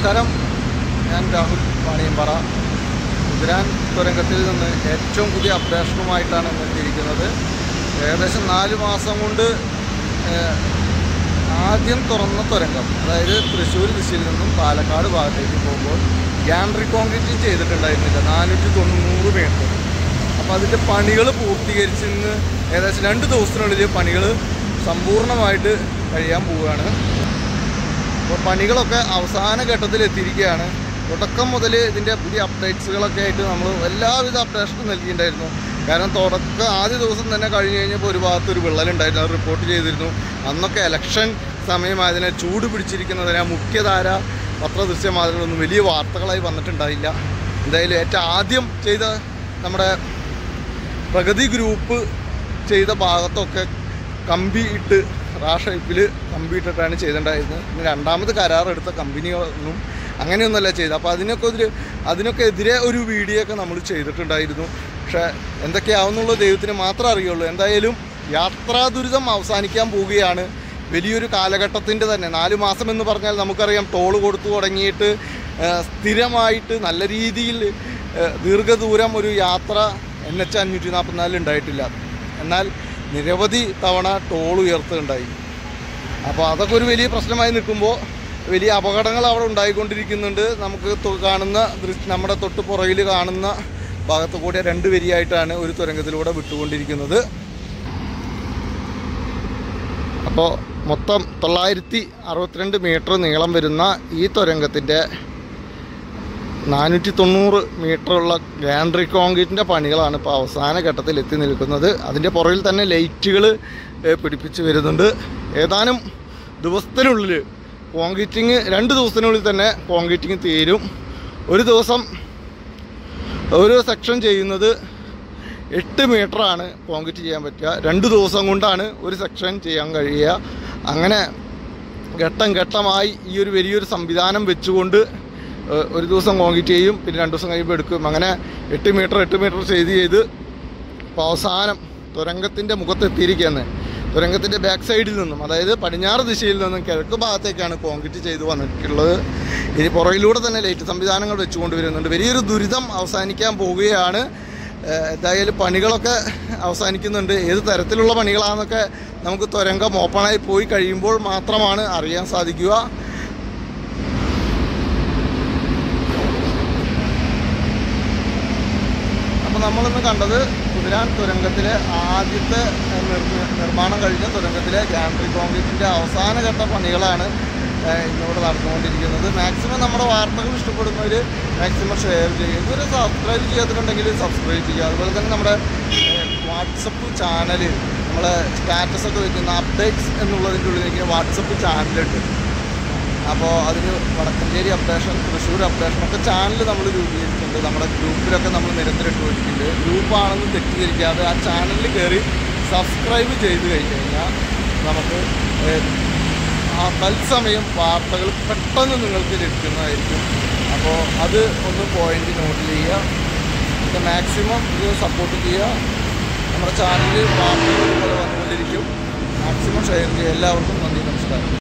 നമസ്കാരം, ഞാൻ രാഹുൽ വാണിയമ്പാറ. കുതിരാൻ തുരങ്കത്തിൽ നിന്ന് ഏറ്റവും പുതിയ അപ്ഡേഷനുമായിട്ടാണ് എത്തിയിരിക്കുന്നത്. ഏകദേശം 4 മാസം കൊണ്ട് ആദ്യം തുറന്ന തുരങ്കം, അതായത് തൃശ്ശൂർ ദിശയിൽ നിന്നും പാലക്കാട് ഭാഗത്തേക്ക് പോകുമ്പോൾ ഗ്യാൻട്രി കോൺക്രീറ്റ് ചെയ്തിട്ടുണ്ടായിരുന്നില്ല 490 മീറ്റർ. അപ്പോൾ അതിൻ്റെ പണികൾ പൂർത്തീകരിച്ചിന്ന് ഏകദേശം 2 ദിവസത്തിനുള്ളിൽ പണികൾ സമ്പൂർണ്ണമായിട്ട് കഴിയാൻ പോവുകയാണ്. അപ്പോൾ പണികളൊക്കെ അവസാന ഘട്ടത്തിൽ എത്തിയിരിക്കുകയാണ്. തുടക്കം മുതൽ ഇതിൻ്റെ പുതിയ അപ്ഡേറ്റ്സുകളൊക്കെ ആയിട്ട് നമ്മൾ എല്ലാവിധ അപ്ഡേഷനും നൽകിയിട്ടുണ്ടായിരുന്നു. കാരണം ആദ്യ ദിവസം തന്നെ കഴിഞ്ഞ് കഴിഞ്ഞപ്പോൾ ഒരു ഭാഗത്തൊരു വിള്ളലുണ്ടായിരുന്നു, അത് റിപ്പോർട്ട് ചെയ്തിരുന്നു. അന്നൊക്കെ ഇലക്ഷൻ സമയമായതിനെ ചൂട് പിടിച്ചിരിക്കുന്നതിനെ മുഖ്യധാര പത്രദൃശ്യമാധ്യമങ്ങളൊന്നും വലിയ വാർത്തകളായി വന്നിട്ടുണ്ടായില്ല. എന്തായാലും ഏറ്റവും ആദ്യം ചെയ്ത നമ്മുടെ പ്രഗതി ഗ്രൂപ്പ് ചെയ്ത ഭാഗത്തൊക്കെ കമ്പി ഇട്ട് ഷേപ്പിൽ കമ്പി ഇട്ടിട്ടാണ് ചെയ്തിട്ടുണ്ടായിരുന്നത്. പിന്നെ രണ്ടാമത് കരാറെടുത്ത കമ്പനികളൊന്നും അങ്ങനെയൊന്നുമല്ല ചെയ്തത്. അപ്പോൾ അതിനൊക്കെ എതിരെ ഒരു വീഡിയോ ഒക്കെ നമ്മൾ ചെയ്തിട്ടുണ്ടായിരുന്നു. പക്ഷേ എന്തൊക്കെയാവുന്നുള്ള ദൈവത്തിന് മാത്രമേ അറിയുള്ളൂ. എന്തായാലും യാത്രാ ദുരിതം അവസാനിക്കാൻ പോവുകയാണ്. വലിയൊരു കാലഘട്ടത്തിൻ്റെ തന്നെ 4 മാസം എന്ന് പറഞ്ഞാൽ നമുക്കറിയാം, ടോള് കൊടുത്തു തുടങ്ങിയിട്ട് സ്ഥിരമായിട്ട് നല്ല രീതിയിൽ ദീർഘദൂരം ഒരു യാത്ര NH 544 ഉണ്ടായിട്ടില്ല. എന്നാൽ നിരവധി തവണ ടോൾ ഉയർത്തുണ്ടായി. അപ്പോൾ അതൊക്കെ ഒരു വലിയ പ്രശ്നമായി നിൽക്കുമ്പോൾ വലിയ അപകടങ്ങൾ അവിടെ ഉണ്ടായിക്കൊണ്ടിരിക്കുന്നുണ്ട്. നമുക്ക് കാണുന്ന നമ്മുടെ തൊട്ട് പുറകിൽ കാണുന്ന ഭാഗത്ത് കൂടെ 2 വരിയായിട്ടാണ് ഒരു തുരങ്കത്തിലൂടെ വിട്ടുകൊണ്ടിരിക്കുന്നത്. അപ്പോൾ മൊത്തം 962 മീറ്റർ നീളം വരുന്ന ഈ തുരങ്കത്തിൻ്റെ 490 മീറ്ററുള്ള ഗ്യാൻട്രി കോൺക്രീറ്റിൻ്റെ പണികളാണ് ഇപ്പോൾ അവസാന ഘട്ടത്തിൽ എത്തി നിൽക്കുന്നത്. അതിൻ്റെ പുറകിൽ തന്നെ ലൈറ്റുകൾ പിടിപ്പിച്ച് വരുന്നുണ്ട്. ഏതാനും ദിവസത്തിനുള്ളിൽ കോൺക്രീറ്റിങ് 2 ദിവസത്തിനുള്ളിൽ തന്നെ കോൺക്രീറ്റിങ് തീരും. ഒരു ദിവസം ഒരു സെക്ഷൻ ചെയ്യുന്നത് 8 മീറ്ററാണ് കോൺക്രീറ്റ് ചെയ്യാൻ പറ്റുക. 2 ദിവസം കൊണ്ടാണ് ഒരു സെക്ഷൻ ചെയ്യാൻ കഴിയുക. അങ്ങനെ ഘട്ടം ഘട്ടമായി ഈ ഒരു വലിയൊരു സംവിധാനം വെച്ചുകൊണ്ട് ഒരു ദിവസം കോൺക്രീറ്റ് ചെയ്യും, പിന്നെ 2 ദിവസം കഴിയുമ്പോൾ എടുക്കും. അങ്ങനെ 8 മീറ്റർ ചെയ്ത് ഇപ്പോൾ അവസാനം തുരങ്കത്തിൻ്റെ മുഖത്തെത്തിയിരിക്കുകയാണ്. തുരങ്കത്തിൻ്റെ ബാക്ക് സൈഡിൽ നിന്നും, അതായത് പടിഞ്ഞാറ് ദിശയിൽ നിന്നും കിഴക്ക് ഭാഗത്തേക്കാണ് കോൺക്രീറ്റ് ചെയ്ത് വന്നിട്ടുള്ളത്. ഇനി പുറകിലൂടെ തന്നെ ലൈറ്റ് സംവിധാനങ്ങൾ വെച്ചുകൊണ്ട് വരുന്നുണ്ട്. വലിയൊരു ദുരിതം അവസാനിക്കാൻ പോവുകയാണ്. എന്തായാലും പണികളൊക്കെ അവസാനിക്കുന്നുണ്ട്. ഏത് തരത്തിലുള്ള പണികളാണെന്നൊക്കെ നമുക്ക് തുരങ്കം ഓപ്പണായി പോയി കഴിയുമ്പോൾ മാത്രമാണ് അറിയാൻ സാധിക്കുക. അപ്പോൾ നമ്മളിന്ന് കണ്ടത് കുതിരാൻ തുരങ്കത്തിലെ ആദ്യത്തെ നിർമ്മാണം കഴിഞ്ഞ തുരങ്കത്തിലെ ഗ്യാൻട്രി കോൺക്രീറ്റിൻ്റെ അവസാന ഘട്ട പണികളാണ് ഇന്നിവിടെ നടന്നുകൊണ്ടിരിക്കുന്നത്. മാക്സിമം നമ്മുടെ വാർത്തകൾ ഇഷ്ടപ്പെടുന്നവർ മാക്സിമം ഷെയർ ചെയ്യുക. ഇതുവരെ സബ്സ്ക്രൈബ് ചെയ്യാത്തിട്ടുണ്ടെങ്കിൽ സബ്സ്ക്രൈബ് ചെയ്യുക. അതുപോലെ തന്നെ നമ്മുടെ വാട്സപ്പ് ചാനൽ, നമ്മളെ സ്റ്റാറ്റസൊക്കെ വയ്ക്കുന്ന അപ്ഡേറ്റ്സ് എന്നുള്ളതിൻ്റെ ഉള്ളിലേക്ക് വാട്സപ്പ് ചാനലുണ്ട്. അപ്പോൾ അതിന് വടക്കഞ്ചേരി അപ്ഡേഷൻ, തൃശ്ശൂർ അപ്ഡേഷനൊക്കെ ചാനൽ നമ്മൾ രൂപീകരിച്ചിട്ടുണ്ട്. നമ്മുടെ ഗ്രൂപ്പിലൊക്കെ നമ്മൾ നിരന്തരം ഇട്ടുകൊടുക്കുന്നുണ്ട്. ഗ്രൂപ്പാണെന്ന് തെറ്റിദ്ധരിക്കാതെ ആ ചാനലിൽ കയറി സബ്സ്ക്രൈബ് ചെയ്ത് കഴിഞ്ഞാൽ നമുക്ക് തത്സമയം വാർത്തകൾ പെട്ടെന്ന് നിങ്ങൾക്ക് ലഭിക്കുന്നതായിരിക്കും. അപ്പോൾ അത് ഒന്ന് പോയിന്റ് നോട്ട് ചെയ്യുക. ഇത് മാക്സിമം ഇത് സപ്പോർട്ട് ചെയ്യുക. നമ്മുടെ ചാനലിൽ വാർത്തകൾ പോലെ വന്നുകൊണ്ടിരിക്കും. മാക്സിമം ഷെയർ ചെയ്യുക. എല്ലാവർക്കും നന്ദി, നമസ്കാരം.